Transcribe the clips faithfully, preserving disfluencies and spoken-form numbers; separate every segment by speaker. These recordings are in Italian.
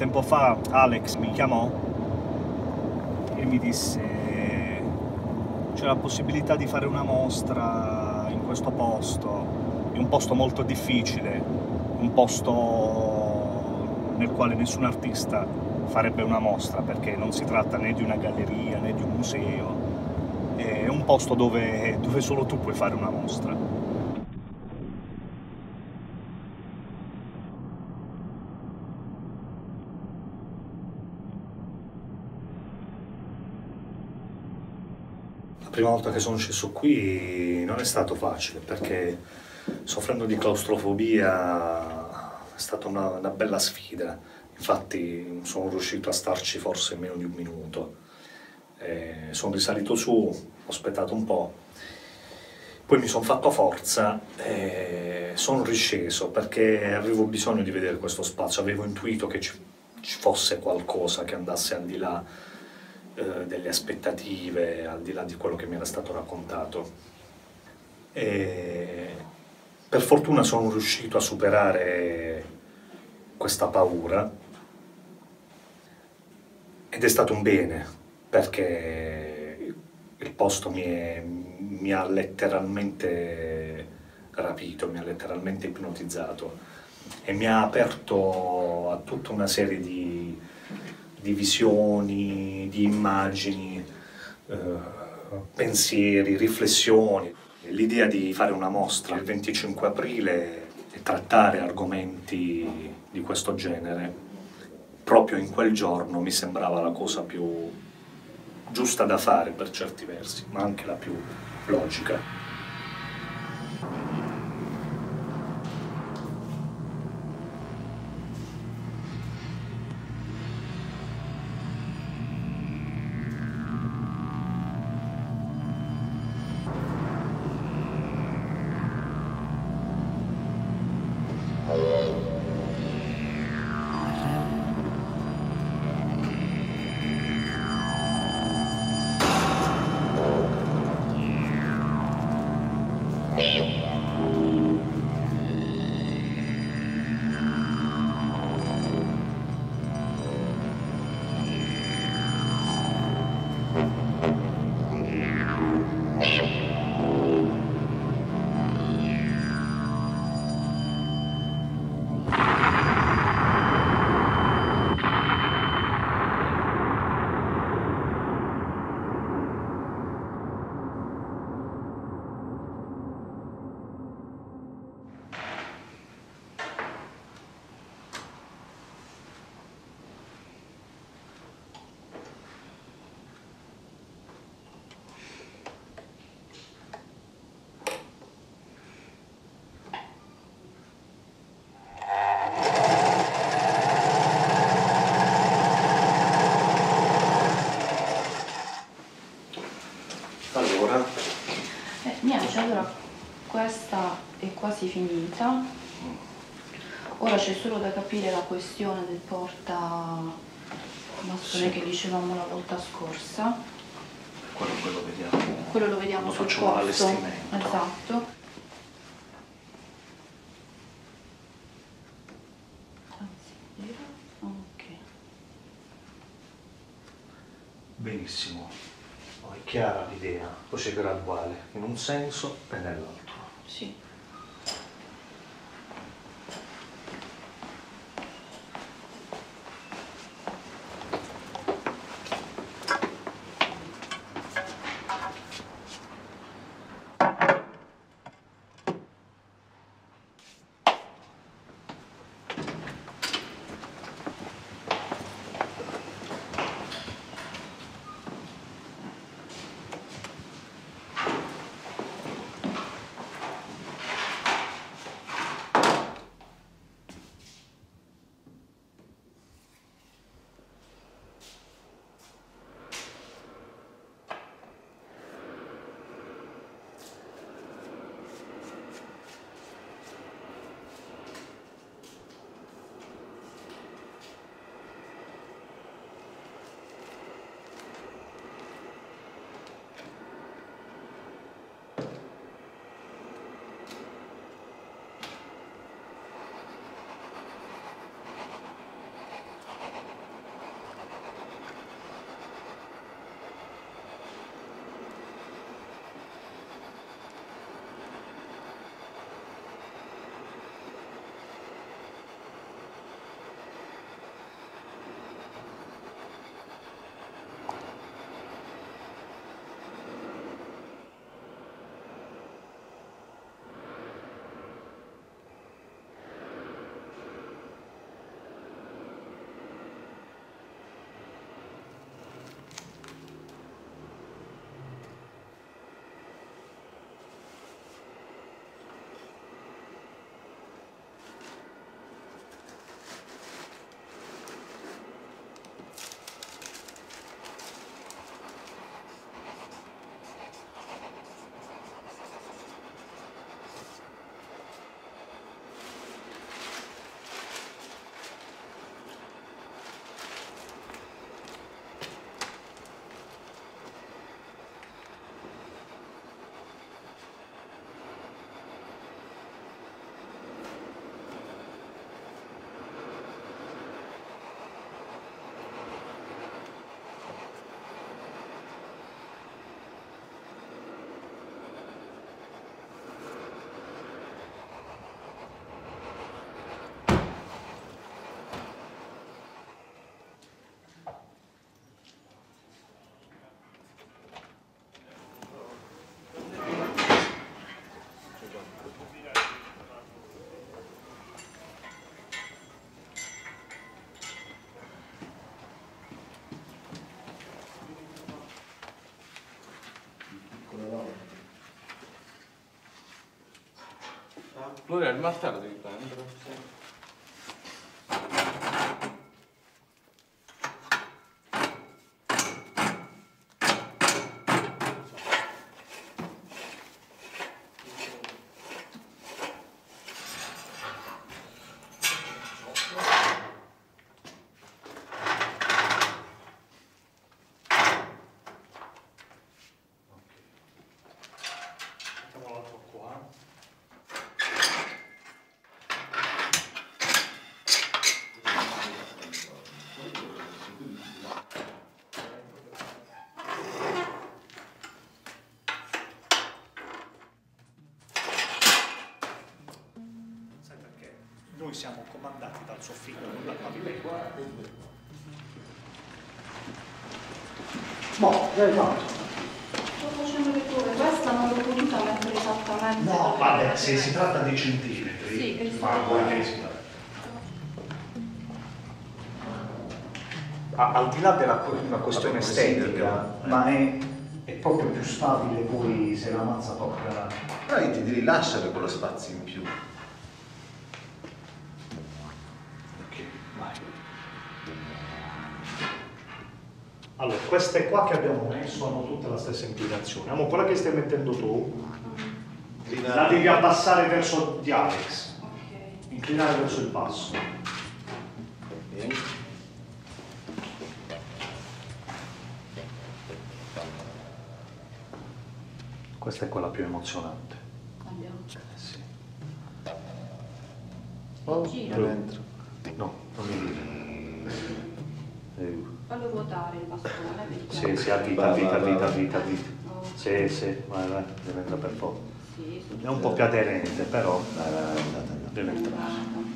Speaker 1: tempo fa Alex mi chiamò e mi disse c'è la possibilità di fare una mostra in questo posto, è un posto molto difficile, un posto nel quale nessun artista farebbe una mostra, perché non si tratta né di una galleria né di un museo, è un posto dove, dove solo tu puoi fare una mostra. La prima volta che sono sceso qui non è stato facile, perché soffrendo di claustrofobia è stata una, una bella sfida. Infatti sono riuscito a starci forse in meno di un minuto. E sono risalito su, ho aspettato un po', poi mi sono fatto forza e sono risceso perché avevo bisogno di vedere questo spazio, avevo intuito che ci, ci fosse qualcosa che andasse al di là delle aspettative, al di là di quello che mi era stato raccontato. E per fortuna sono riuscito a superare questa paura ed è stato un bene, perché il posto mi, è, mi ha letteralmente rapito, mi ha letteralmente ipnotizzato e mi ha aperto a tutta una serie di di visioni, di immagini, eh, pensieri, riflessioni. L'idea di fare una mostra il venticinque aprile e trattare argomenti di questo genere proprio in quel giorno mi sembrava la cosa più giusta da fare per certi versi, ma anche la più logica.
Speaker 2: Allora, questa è quasi finita, ora c'è solo da capire la questione del porta bastone che dicevamo la volta scorsa.
Speaker 1: Quello, quello vediamo.
Speaker 2: Quello lo vediamo sul posto.
Speaker 1: Allestimento.
Speaker 2: Esatto. Ok.
Speaker 1: Benissimo. È chiara l'idea, poi c'è graduale, in un senso e nell'altro.
Speaker 2: Sì.
Speaker 3: Gloria, il martello devi prendere. Sì.
Speaker 1: Noi siamo comandati dal soffitto, non dal pavimento.
Speaker 4: Boh, l'hai fatto.
Speaker 2: Sto facendo le prove, questa non l'ho potuta mettere esattamente.
Speaker 1: No, vabbè, se si tratta di centimetri,
Speaker 2: sì, che
Speaker 1: ma vuoi che si tratta? Al di là della una questione estetica, ma è, è proprio più stabile poi se la mazza tocca.
Speaker 5: Però io ti devi lasciare quello spazio in più.
Speaker 1: Allora, queste qua che abbiamo messo hanno tutte la stessa inclinazione. Amo, quella che stai mettendo tu, la devi abbassare verso di Alex.
Speaker 2: Ok.
Speaker 1: Inclinare verso il basso.
Speaker 5: Okay.
Speaker 1: Questa è quella più emozionante.
Speaker 2: Andiamo.
Speaker 1: Eh sì.
Speaker 2: Oh, gira.
Speaker 5: Dentro.
Speaker 1: No, non mi dire. Eh.
Speaker 2: Fallo ruotare il bastone, vedi?
Speaker 1: Sì, sì, a vita, a vita, a vita, a vita, a vita.
Speaker 2: Oh.
Speaker 1: Sì, sì, vai, vai, deve entrare per forza.
Speaker 2: Sì, sì.
Speaker 1: È un po' più aderente, però
Speaker 5: Vai, vai, vai, vai, vai.
Speaker 1: deve entrare.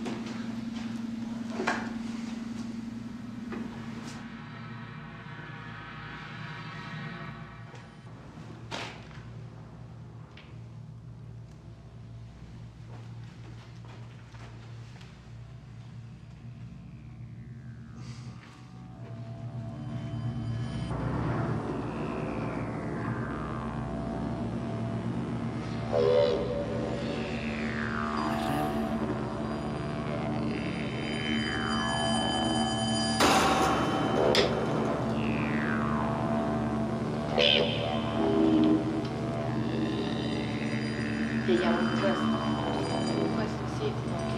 Speaker 2: Vediamo questo. Questo sì, ok.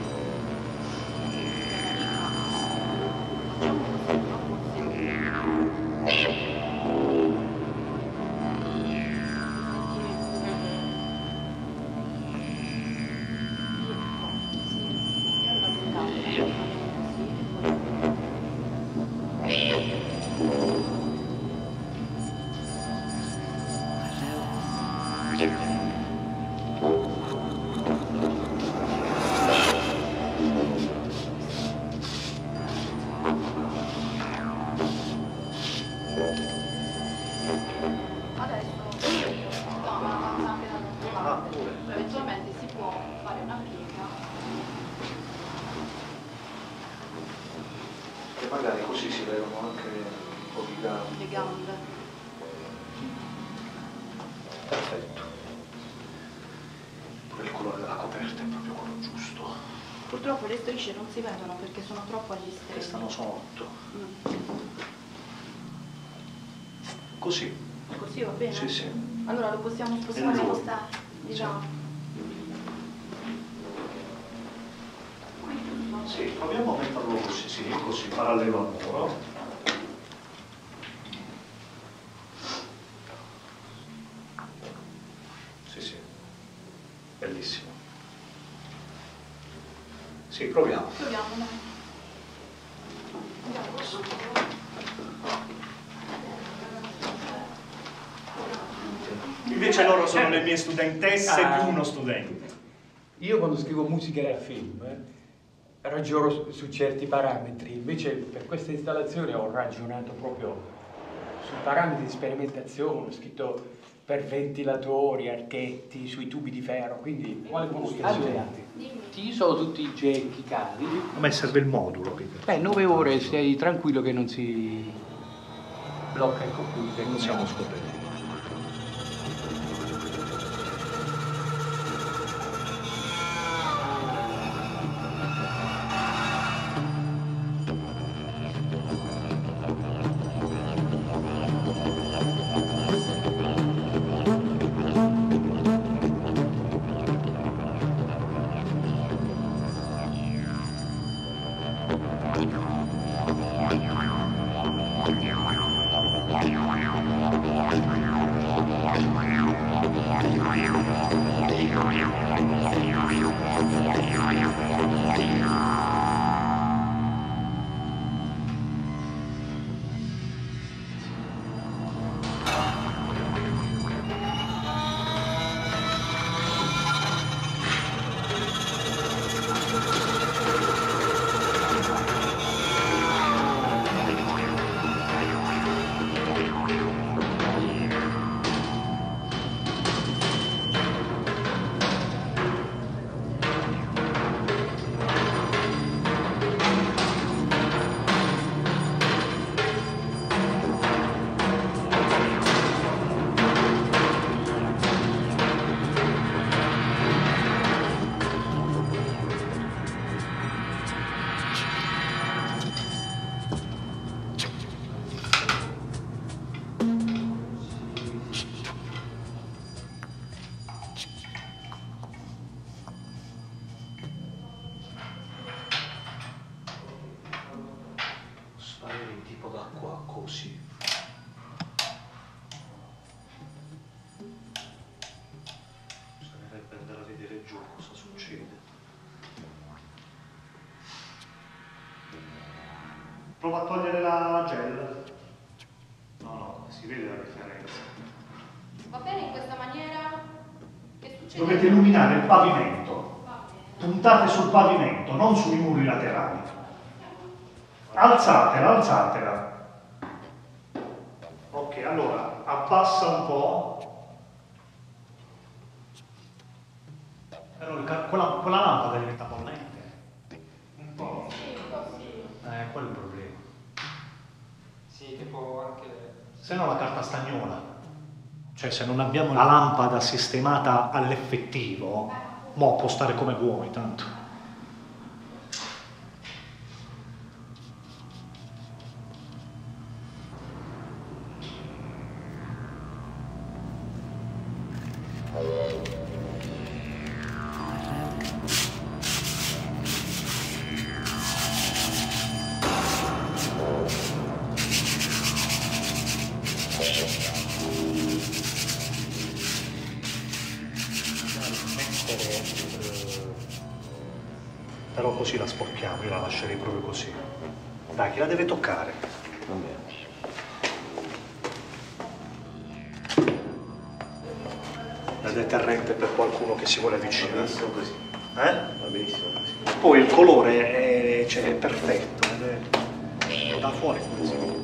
Speaker 2: Facciamo così, no? Così. Eventualmente si può fare una piega.
Speaker 1: E magari così si levano anche un po' di gambe.
Speaker 2: Le gambe.
Speaker 1: Perfetto. Pure il colore della coperta è proprio quello giusto.
Speaker 2: Purtroppo le strisce non si vedono perché sono troppo agli estremi.
Speaker 1: Che stanno sotto.
Speaker 2: Mm.
Speaker 1: Così.
Speaker 2: Così va bene?
Speaker 1: Sì, sì.
Speaker 2: Allora lo possiamo spostare
Speaker 1: E lui?
Speaker 2: spostare, diciamo.
Speaker 1: Sì, proviamo a metterlo così, sì, così, parallelo al muro. Sì, sì, bellissimo. Sì, proviamo.
Speaker 2: Proviamo, dai.
Speaker 1: Invece loro sono le mie studentesse
Speaker 4: Ah.
Speaker 1: più uno studente.
Speaker 4: Io quando scrivo musica da film eh, ragiono su, su certi parametri, invece per questa installazione ho ragionato proprio sui parametri di sperimentazione, ho scritto per ventilatori, archetti, sui tubi di ferro, quindi quale comunicazione? Ci sono tutti i gecchi cali.
Speaker 1: A me serve il modulo, Peter.
Speaker 4: Beh, nove ore stai tranquillo che non si blocca il computer.
Speaker 1: Non siamo scoperti. Provo a togliere la gel. No, no, si vede la differenza.
Speaker 2: Va bene in questa maniera? Che succede?
Speaker 1: Dovete illuminare il pavimento. Puntate sul pavimento, non sui muri laterali. Alzatela, alzatela. Ok, allora abbassa un po'. Però quella, quella lampada diventa bollente. Un po'.
Speaker 2: Sì, un po' sì.
Speaker 1: Eh, quello è il problema.
Speaker 3: Sì, tipo anche...
Speaker 1: Se no la carta stagnola. Cioè se non abbiamo la lampada sistemata all'effettivo, mo può stare come vuoi tanto. Però così la sporchiamo, io la lascerei proprio così. Dai, chi la deve toccare?
Speaker 5: Va bene.
Speaker 1: La deterrente per qualcuno che si vuole
Speaker 5: Va
Speaker 1: avvicinare.
Speaker 5: benissimo così.
Speaker 1: Eh?
Speaker 5: Va benissimo così.
Speaker 1: Poi il colore è, cioè, è perfetto, ed è da fuori così.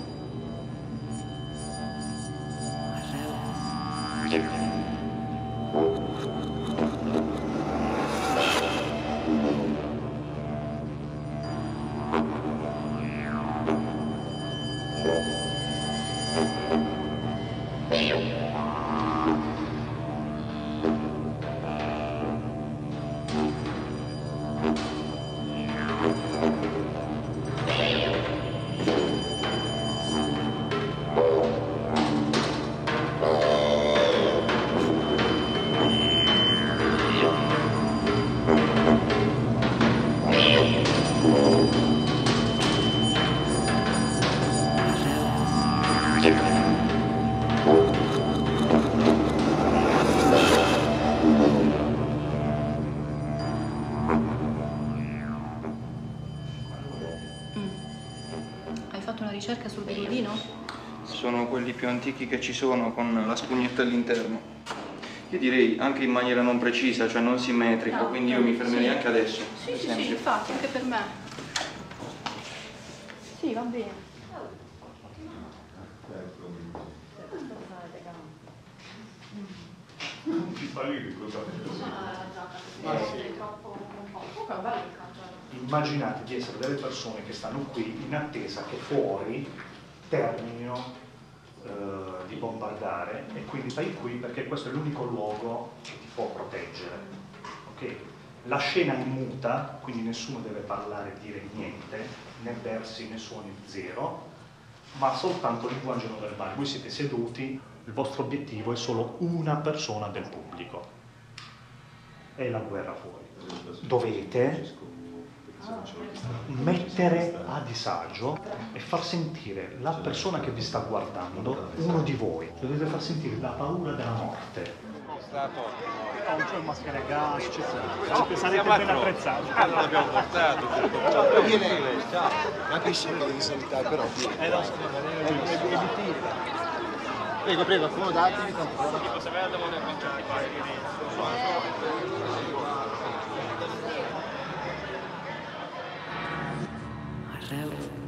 Speaker 2: Hai fatto una ricerca sul bigodino?
Speaker 3: Sono quelli più antichi che ci sono, con la spugnetta all'interno. Io direi anche in maniera non precisa, cioè non simmetrica,
Speaker 2: No,
Speaker 3: quindi io mi fermerei
Speaker 2: sì.
Speaker 3: anche adesso.
Speaker 2: Sì,
Speaker 3: per
Speaker 2: sì,
Speaker 3: esempio.
Speaker 2: sì, infatti, anche per me. Sì, va bene.
Speaker 1: Non ti fa lì cosa
Speaker 2: È troppo un po'. Comunque è bello il canto.
Speaker 1: Immaginate di essere delle persone che stanno qui in attesa che fuori terminino eh, di bombardare e quindi stai qui perché questo è l'unico luogo che ti può proteggere. Ok? La scena è muta, quindi nessuno deve parlare, dire niente, né versi né suoni zero, ma soltanto linguaggio non verbale. Voi siete seduti, il vostro obiettivo è solo una persona del pubblico. È la guerra fuori. Dovete mettere a disagio e far sentire la persona che vi sta guardando uno di voi. Dovete far sentire la paura della morte. Non c'è maschera a gas, c'è sarete ben apprezzati.
Speaker 6: Allora l'abbiamo portato.
Speaker 5: Anche se non devi salutare, però.
Speaker 1: Eh no,
Speaker 5: Prego, prego, accomodatevi.
Speaker 7: Arreu